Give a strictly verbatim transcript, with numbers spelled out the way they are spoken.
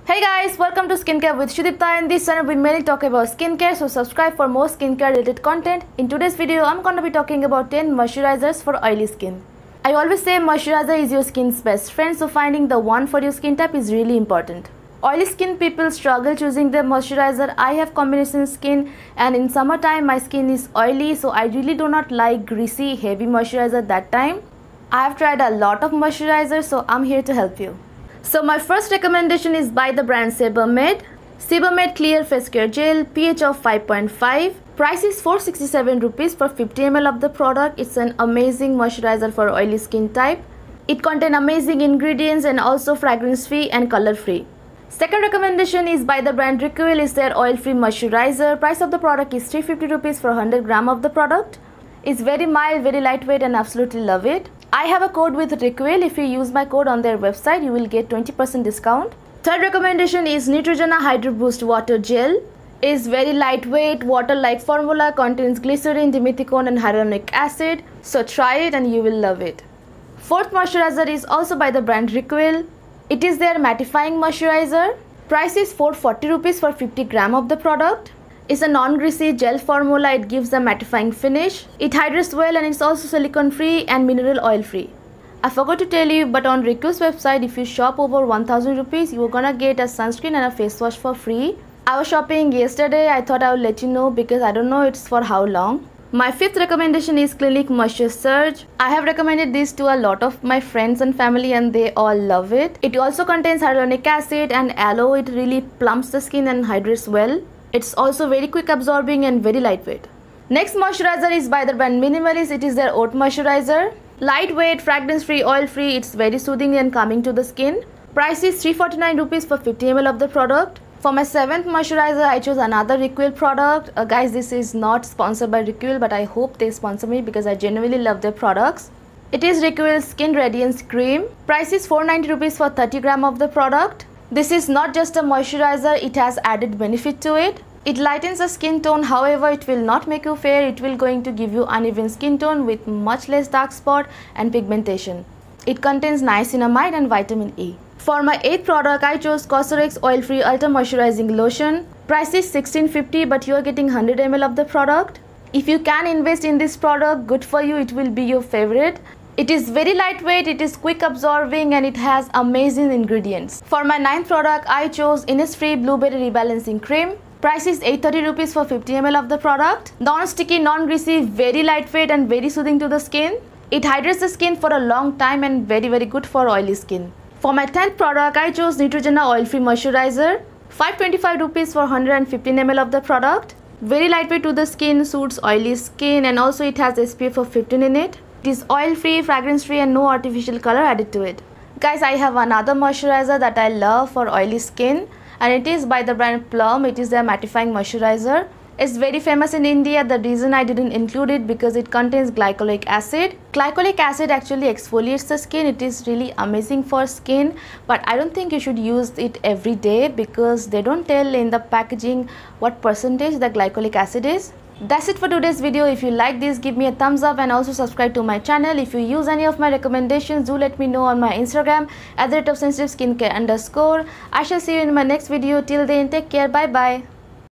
Hey guys, welcome to Skincare with Shudipta. In this channel we mainly talk about skincare, so subscribe for more skincare related content. In today's video I'm going to be talking about ten moisturizers for oily skin. I always say moisturizer is your skin's best friend, so finding the one for your skin type is really important. Oily skin people struggle choosing their moisturizer. I have combination skin and in summertime my skin is oily, so I really do not like greasy heavy moisturizer that time. I have tried a lot of moisturizers, so I'm here to help you. So my first recommendation is by the brand Sebamed. Sebamed Clear Face Care Gel, pH of five point five. Price is four hundred sixty-seven rupees for fifty milliliters of the product. It's an amazing moisturizer for oily skin type. It contains amazing ingredients and also fragrance free and color free. Second recommendation is by the brand Requil. Is their oil free moisturizer. Price of the product is three hundred fifty rupees for one hundred grams of the product. It's very mild, very lightweight and absolutely love it. I have a code with Requil. If you use my code on their website, you will get twenty percent discount. Third recommendation is Neutrogena Hydro Boost Water Gel. Is very lightweight, water-like formula, contains glycerin, dimethicone and hyaluronic acid. So try it and you will love it. Fourth moisturizer is also by the brand Requil. It is their mattifying moisturizer. Price is four hundred forty rupees for fifty grams of the product. It's a non-greasy gel formula. It gives a mattifying finish. It hydrates well and it's also silicone free and mineral oil free. I forgot to tell you, but on Requil's website, if you shop over one thousand rupees, you're gonna get a sunscreen and a face wash for free. I was shopping yesterday. I thought I would let you know because I don't know it's for how long. My fifth recommendation is Clinique Moisture Surge. I have recommended this to a lot of my friends and family and they all love it. It also contains hyaluronic acid and aloe. It really plumps the skin and hydrates well. It's also very quick absorbing and very lightweight. Next moisturizer is by the brand Minimalist. It is their oat moisturizer. Lightweight, fragrance free, oil free. It's very soothing and calming to the skin. Price is three hundred forty-nine rupees for fifty milliliters of the product. For my seventh moisturizer, I chose another Requil product. Uh, guys, this is not sponsored by Requil, but I hope they sponsor me because I genuinely love their products. It is Requil Skin Radiance Cream. Price is four hundred ninety rupees for thirty grams of the product. This is not just a moisturizer, it has added benefit to it. It lightens the skin tone, however it will not make you fair. It will going to give you uneven skin tone with much less dark spot and pigmentation. It contains niacinamide and vitamin E. For my eighth product, I chose Cosrx Oil Free Ultra Moisturizing Lotion. Price is sixteen fifty, but you are getting one hundred milliliters of the product. If you can invest in this product, good for you, it will be your favorite. It is very lightweight, it is quick absorbing and it has amazing ingredients. For my ninth product, I chose Innisfree Blueberry Rebalancing Cream. Price is eight hundred thirty rupees for fifty milliliters of the product. Non-sticky, non-greasy, very lightweight and very soothing to the skin. It hydrates the skin for a long time and very very good for oily skin. For my tenth product, I chose Neutrogena Oil Free Moisturizer. five hundred twenty-five rupees for one hundred fifteen milliliters of the product. Very lightweight to the skin, suits oily skin and also it has S P F of fifteen in it. It is oil free, fragrance free and no artificial color added to it. Guys, I have another moisturizer that I love for oily skin and it is by the brand Plum. It is their mattifying moisturizer. It's very famous in India. The reason I didn't include it because it contains glycolic acid. Glycolic acid actually exfoliates the skin. It is really amazing for skin, but I don't think you should use it every day because they don't tell in the packaging what percentage the glycolic acid is. That's it for today's video. If you like this, give me a thumbs up and also subscribe to my channel. If you use any of my recommendations, do let me know on my Instagram at the rate of sensitive skincare underscore. I shall see you in my next video. Till then, take care. Bye bye.